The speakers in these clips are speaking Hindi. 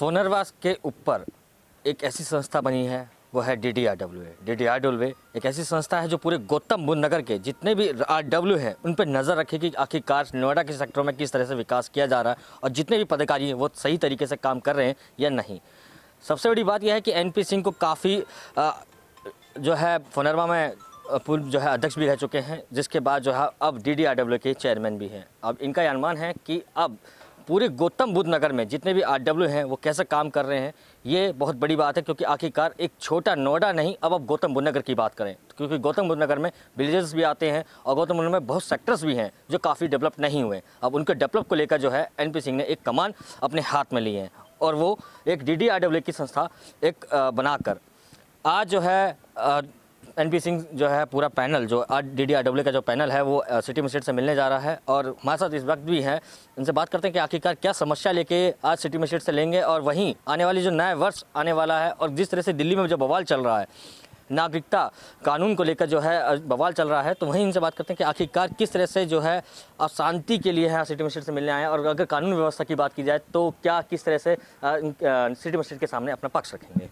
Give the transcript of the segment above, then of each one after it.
फोनरवा के ऊपर एक ऐसी संस्था बनी है, वो है DDRW। DDRW एक ऐसी संस्था है जो पूरे गौतम बुद्ध नगर के जितने भी RW हैं उन पर नज़र रखेगी कि आखिरकार नोएडा के सेक्टरों में किस तरह से विकास किया जा रहा है और जितने भी पदाधिकारी हैं वो सही तरीके से काम कर रहे हैं या नहीं। सबसे बड़ी बात यह है कि NP सिंह को काफ़ी जो है फोनरवा में पूर्व जो है अध्यक्ष भी रह चुके हैं, जिसके बाद जो है अब DDRW के चेयरमैन भी हैं। अब इनका यह अनुमान है कि अब पूरे गौतम बुद्ध नगर में जितने भी RW हैं वो कैसे काम कर रहे हैं, ये बहुत बड़ी बात है। क्योंकि आखिरकार एक छोटा नोएडा नहीं, अब गौतम बुद्ध नगर की बात करें, क्योंकि गौतम बुद्ध नगर में विलेजेस भी आते हैं और गौतम बुद्ध में बहुत सेक्टर्स भी हैं जो काफ़ी डेवलप नहीं हुए। अब उनके डेवलप को लेकर जो है NP सिंह ने एक कमान अपने हाथ में ली है और वो एक DDRW की संस्था एक बनाकर आज जो है NP सिंह जो है पूरा पैनल जो आज DDRW का जो पैनल है वो सिटी मजिस्ट्रेट से मिलने जा रहा है। और हमारे साथ इस वक्त भी है, इनसे बात करते हैं कि आखिरकार क्या समस्या लेके आज सिटी मजिस्ट्रेट से लेंगे और वहीं आने वाली जो नया वर्ष आने वाला है और जिस तरह से दिल्ली में जो बवाल चल रहा है, नागरिकता कानून को लेकर जो है बवाल चल रहा है, तो वहीं इनसे बात करते हैं कि आखिरकार किस तरह से जो है आप शांति के लिए है सिटी मजिस्ट्रेट से मिलने आए हैं और अगर कानून व्यवस्था की बात की जाए तो क्या किस तरह से सिटी मजिस्ट्रेट के सामने अपना पक्ष रखेंगे।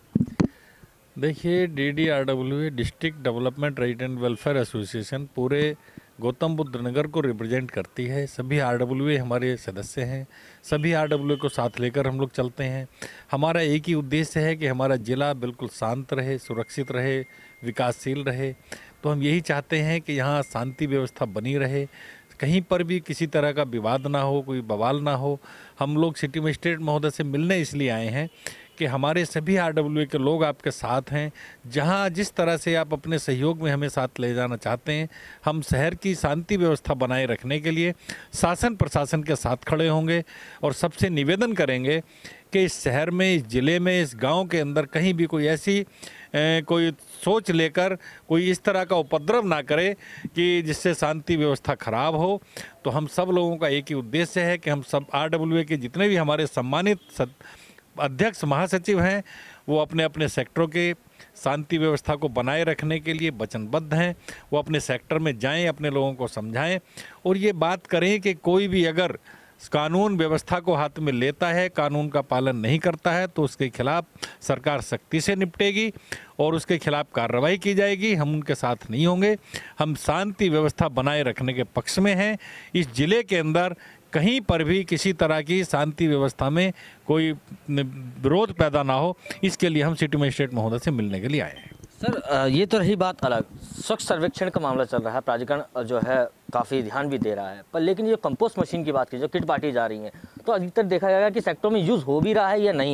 देखिए, DDRW district development right and welfare association पूरे गौतम बुद्ध नगर को रिप्रेजेंट करती है। सभी RW हमारे सदस्य हैं, सभी RW को साथ लेकर हम लोग चलते हैं। हमारा एक ही उद्देश्य है कि हमारा ज़िला बिल्कुल शांत रहे, सुरक्षित रहे, विकासशील रहे। तो हम यही चाहते हैं कि यहाँ शांति व्यवस्था बनी रहे, कहीं पर भी किसी तरह का विवाद ना हो, कोई बवाल ना हो। हम लोग सिटी मजिस्ट्रेट महोदय से मिलने इसलिए आए हैं कि हमारे सभी RW के लोग आपके साथ हैं। जहां जिस तरह से आप अपने सहयोग में हमें साथ ले जाना चाहते हैं, हम शहर की शांति व्यवस्था बनाए रखने के लिए शासन प्रशासन के साथ खड़े होंगे और सबसे निवेदन करेंगे कि इस शहर में, इस ज़िले में, इस गांव के अंदर कहीं भी कोई ऐसी कोई सोच लेकर कोई इस तरह का उपद्रव ना करे कि जिससे शांति व्यवस्था खराब हो। तो हम सब लोगों का एक ही उद्देश्य है कि हम सब RW के जितने भी हमारे सम्मानित अध्यक्ष महासचिव हैं वो अपने अपने सेक्टरों के शांति व्यवस्था को बनाए रखने के लिए वचनबद्ध हैं। वो अपने सेक्टर में जाएं, अपने लोगों को समझाएं और ये बात करें कि कोई भी अगर कानून व्यवस्था को हाथ में लेता है, कानून का पालन नहीं करता है, तो उसके खिलाफ सरकार सख्ती से निपटेगी और उसके खिलाफ कार्रवाई की जाएगी। हम उनके साथ नहीं होंगे। हम शांति व्यवस्था बनाए रखने के पक्ष में हैं। इस ज़िले के अंदर कहीं पर भी किसी तरह की शांति व्यवस्था में कोई विरोध पैदा ना हो, इसके लिए हम सिटी मजिस्ट्रेट महोदय से मिलने के लिए आए हैं। सर, ये तो रही बात अलग, स्वच्छ सर्वेक्षण का मामला चल रहा है, प्राधिकरण जो है काफ़ी ध्यान भी दे रहा है, पर लेकिन ये कंपोस्ट मशीन की बात की जो किट बांटी जा रही है, तो अधिकतर देखा जाएगा कि सेक्टरों में यूज़ हो भी रहा है या नहीं।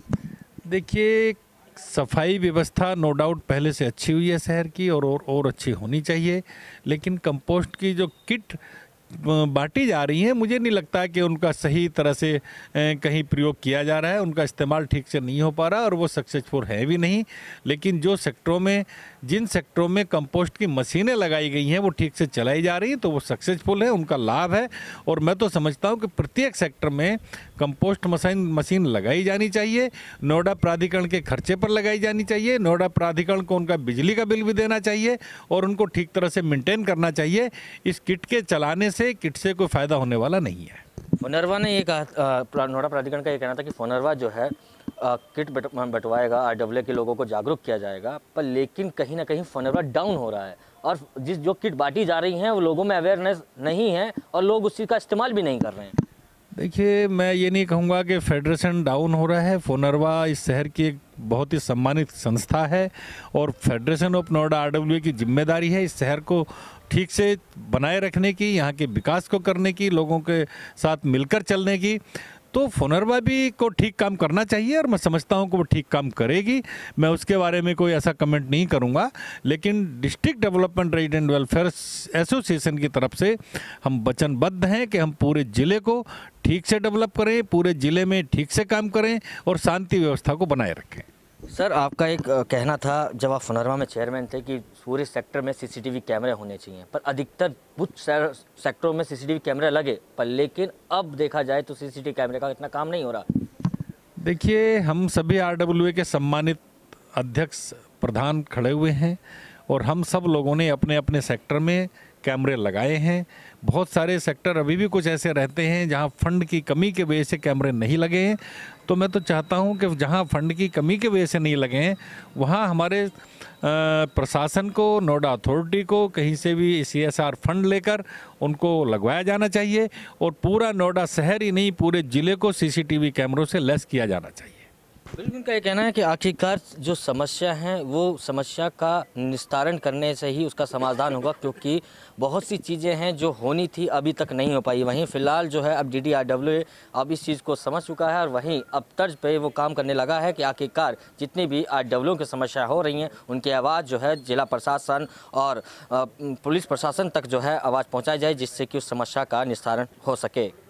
देखिए, सफाई व्यवस्था नो डाउट पहले से अच्छी हुई है शहर की और अच्छी होनी चाहिए, लेकिन कंपोस्ट की जो किट बांटी जा रही है, मुझे नहीं लगता कि उनका सही तरह से कहीं प्रयोग किया जा रहा है। उनका इस्तेमाल ठीक से नहीं हो पा रहा और वो सक्सेसफुल है भी नहीं। लेकिन जो सेक्टरों में, जिन सेक्टरों में कंपोस्ट की मशीनें लगाई गई हैं वो ठीक से चलाई जा रही हैं, तो वो सक्सेसफुल है, उनका लाभ है। और मैं तो समझता हूँ कि प्रत्येक सेक्टर में कंपोस्ट मशीन लगाई जानी चाहिए। नोएडा प्राधिकरण के खर्चे पर लगाई जानी चाहिए। नोएडा प्राधिकरण को उनका बिजली का बिल भी देना चाहिए और उनको ठीक तरह से मेंटेन करना चाहिए। इस किट के चलाने से किट से कोई फ़ायदा होने वाला नहीं है। फोनरवा ने ये कहा, नोएडा प्राधिकरण का ये कहना था कि फोनरवा जो है किट बंटवाएगा, RW के लोगों को जागरूक किया जाएगा, पर लेकिन कहीं ना कहीं फोनरवा डाउन हो रहा है और जो किट बांटी जा रही हैं वो लोगों में अवेयरनेस नहीं है और लोग उसी का इस्तेमाल भी नहीं कर रहे हैं। देखिए, मैं ये नहीं कहूँगा कि फेडरेशन डाउन हो रहा है। फोनरवा इस शहर की एक बहुत ही सम्मानित संस्था है और फेडरेशन ऑफ नोएडा RW की जिम्मेदारी है इस शहर को ठीक से बनाए रखने की, यहाँ के विकास को करने की, लोगों के साथ मिलकर चलने की। तो फोनरवा भी को ठीक काम करना चाहिए और मैं समझता हूँ कि वो ठीक काम करेगी। मैं उसके बारे में कोई ऐसा कमेंट नहीं करूँगा, लेकिन district development right and welfare association की तरफ से हम वचनबद्ध हैं कि हम पूरे ज़िले को ठीक से डेवलप करें, पूरे ज़िले में ठीक से काम करें और शांति व्यवस्था को बनाए रखें। सर, आपका एक कहना था जब आप फोनरवा में चेयरमैन थे कि पूरे सेक्टर में CCTV कैमरे होने चाहिए, पर अधिकतर कुछ सेक्टरों में CCTV कैमरे लगे, पर लेकिन अब देखा जाए तो CCTV कैमरे का इतना काम नहीं हो रहा। देखिए, हम सभी RW के सम्मानित अध्यक्ष प्रधान खड़े हुए हैं और हम सब लोगों ने अपने अपने सेक्टर में कैमरे लगाए हैं। बहुत सारे सेक्टर अभी भी कुछ ऐसे रहते हैं जहां फंड की कमी की वजह से कैमरे नहीं लगे हैं। तो मैं तो चाहता हूं कि जहां फंड की कमी के वजह से नहीं लगे हैं वहां हमारे प्रशासन को, नोडा अथॉरिटी को कहीं से भी CSR फंड लेकर उनको लगवाया जाना चाहिए और पूरा नोएडा शहर ही नहीं पूरे ज़िले को CCTV कैमरों से लैस किया जाना चाहिए। बिल्कुल, उनका ये कहना है कि आखिरकार जो समस्या है वो समस्या का निस्तारण करने से ही उसका समाधान होगा, क्योंकि बहुत सी चीज़ें हैं जो होनी थी अभी तक नहीं हो पाई। वहीं फ़िलहाल जो है अब DDRWA अब इस चीज़ को समझ चुका है और वहीं अब तर्ज पे वो काम करने लगा है कि आखिरकार जितनी भी RWA की समस्या हो रही हैं उनकी आवाज़ जो है जिला प्रशासन और पुलिस प्रशासन तक जो है आवाज़ पहुँचाई जाए, जिससे कि उस समस्या का निस्तारण हो सके।